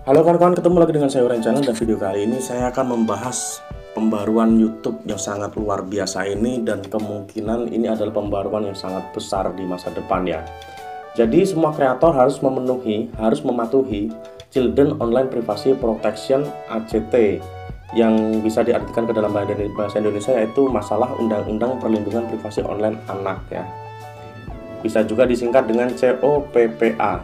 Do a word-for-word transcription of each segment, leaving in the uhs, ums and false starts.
Halo kawan-kawan, ketemu lagi dengan saya Uren Channel, dan video kali ini saya akan membahas pembaruan YouTube yang sangat luar biasa ini, dan kemungkinan ini adalah pembaruan yang sangat besar di masa depan ya. Jadi semua kreator harus memenuhi, harus mematuhi Children Online Privacy Protection A C T yang bisa diartikan ke dalam bahasa Indonesia yaitu masalah Undang-Undang Perlindungan Privasi Online Anak ya. Bisa juga disingkat dengan C O P P A.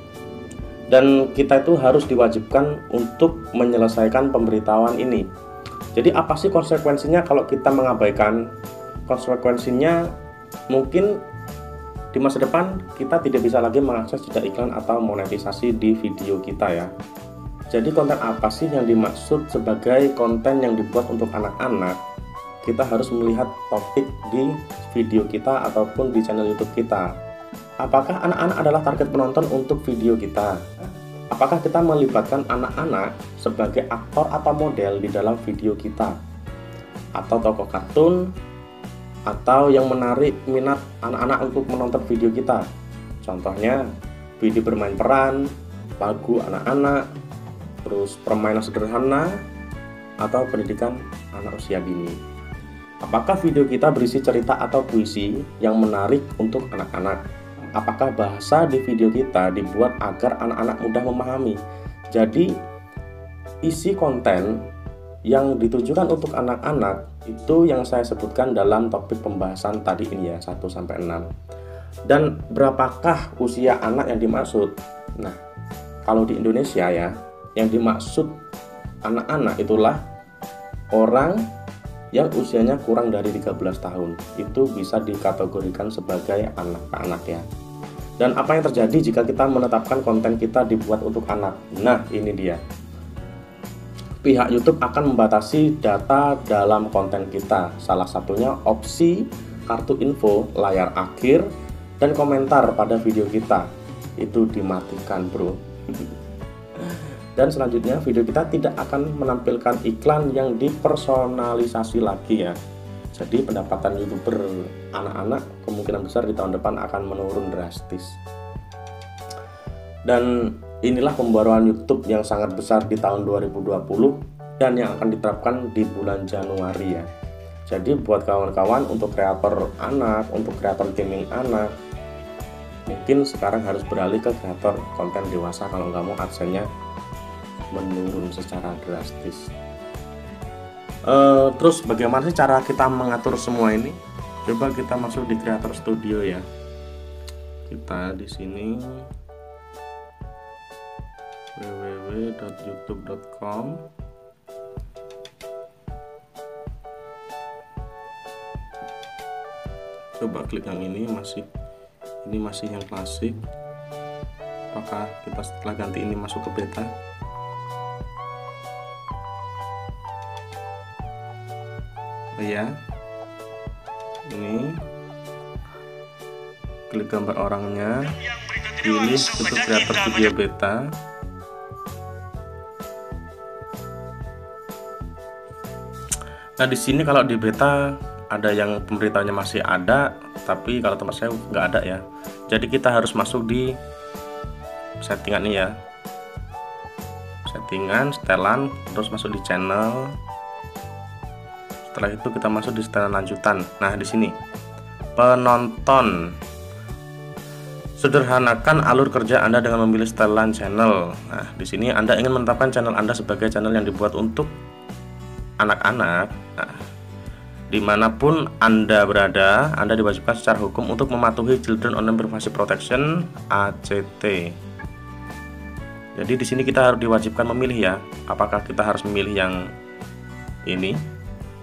Dan kita itu harus diwajibkan untuk menyelesaikan pemberitahuan ini. Jadi apa sih konsekuensinya kalau kita mengabaikan? Konsekuensinya mungkin di masa depan kita tidak bisa lagi mengakses jeda iklan atau monetisasi di video kita ya. Jadi konten apa sih yang dimaksud sebagai konten yang dibuat untuk anak-anak? Kita harus melihat topik di video kita ataupun di channel YouTube kita. Apakah anak-anak adalah target penonton untuk video kita? Apakah kita melibatkan anak-anak sebagai aktor atau model di dalam video kita? Atau tokoh kartun? Atau yang menarik minat anak-anak untuk menonton video kita? Contohnya, video bermain peran, lagu anak-anak, terus permainan sederhana, atau pendidikan anak usia dini. Apakah video kita berisi cerita atau puisi yang menarik untuk anak-anak? Apakah bahasa di video kita dibuat agar anak-anak mudah memahami? Jadi, isi konten yang ditujukan untuk anak-anak itu yang saya sebutkan dalam topik pembahasan tadi ini ya, satu sampai enam. Dan berapakah usia anak yang dimaksud? Nah, kalau di Indonesia ya, yang dimaksud anak-anak itulah orang yang usianya kurang dari tiga belas tahun. Itu bisa dikategorikan sebagai anak-anak ya. Dan apa yang terjadi jika kita menetapkan konten kita dibuat untuk anak? Nah, ini dia. Pihak YouTube akan membatasi data dalam konten kita. Salah satunya opsi kartu info, layar akhir, dan komentar pada video kita. Itu dimatikan, bro. Dan selanjutnya video kita tidak akan menampilkan iklan yang dipersonalisasi lagi ya. Jadi pendapatan YouTuber anak-anak kemungkinan besar di tahun depan akan menurun drastis. Dan inilah pembaruan YouTube yang sangat besar di tahun dua ribu dua puluh dan yang akan diterapkan di bulan Januari ya. Jadi buat kawan-kawan untuk kreator anak, untuk kreator gaming anak, mungkin sekarang harus beralih ke kreator konten dewasa kalau nggak mau adsense-nya menurun secara drastis. Uh, terus bagaimana sih cara kita mengatur semua ini? Coba kita masuk di Creator Studio ya. Kita di sini w w w titik youtube titik com. Coba klik yang ini, masih ini masih yang klasik. Apakah kita setelah ganti ini masuk ke beta? Ya, ini klik gambar orangnya, pilih untuk kreator video beta. Nah di sini kalau di beta ada yang pemberitahuannya masih ada, tapi kalau tempat saya nggak ada ya. Jadi kita harus masuk di settingan ini ya, settingan, setelan, terus masuk di channel. Setelah itu kita masuk di setelan lanjutan. Nah, di sini penonton. Sederhanakan alur kerja Anda dengan memilih setelan channel. Nah, di sini Anda ingin menetapkan channel Anda sebagai channel yang dibuat untuk anak-anak. Nah, dimanapun Anda berada, Anda diwajibkan secara hukum untuk mematuhi Children Online Privacy Protection A C T. Jadi di sini kita harus diwajibkan memilih ya. Apakah kita harus memilih yang ini?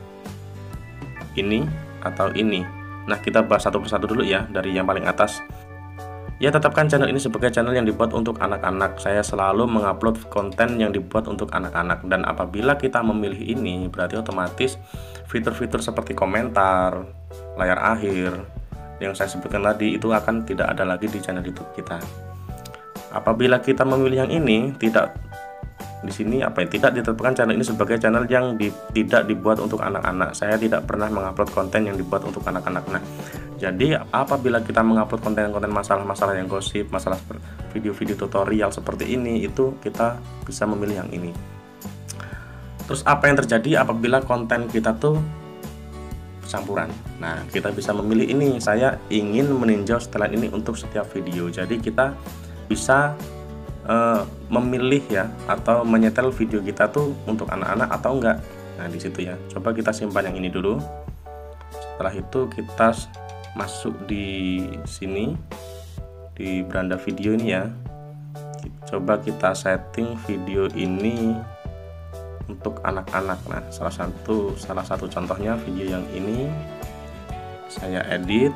ini atau ini. Nah, kita bahas satu persatu dulu ya, dari yang paling atas. Ya, tetapkan channel ini sebagai channel yang dibuat untuk anak-anak. Saya selalu mengupload konten yang dibuat untuk anak-anak, dan apabila kita memilih ini, berarti otomatis fitur-fitur seperti komentar, layar akhir yang saya sebutkan tadi itu akan tidak ada lagi di channel YouTube kita. Apabila kita memilih yang ini, tidak di sini apa ya, tidak ditetapkan channel ini sebagai channel yang di, tidak dibuat untuk anak-anak. Saya tidak pernah mengupload konten yang dibuat untuk anak-anak. Nah, jadi apabila kita mengupload konten-konten masalah-masalah yang gosip, masalah video-video tutorial seperti ini, itu kita bisa memilih yang ini. Terus apa yang terjadi apabila konten kita tuh campuran? Nah, kita bisa memilih ini. Saya ingin meninjau setelan ini untuk setiap video. Jadi kita bisa Uh, memilih ya, atau menyetel video kita tuh untuk anak-anak atau enggak. Nah, di situ ya. Coba kita simpan yang ini dulu. Setelah itu kita masuk di sini di beranda video ini ya. Coba kita setting video ini untuk anak-anak. Nah, salah satu salah satu contohnya video yang ini saya edit.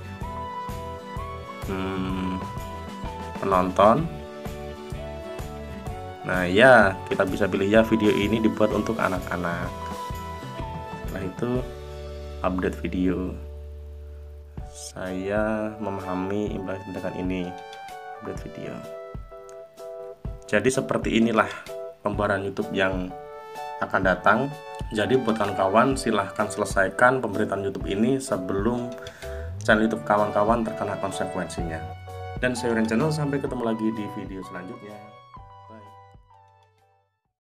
Hmm, penonton. Nah ya, kita bisa pilih ya, video ini dibuat untuk anak-anak. Setelah itu update video. Saya memahami imbas tindakan ini. Update video. Jadi seperti inilah pembaruan YouTube yang akan datang. Jadi buat kawan-kawan, silahkan selesaikan pemberitaan YouTube ini sebelum channel YouTube kawan-kawan terkena konsekuensinya. Dan saya Yuren Channel, sampai ketemu lagi di video selanjutnya.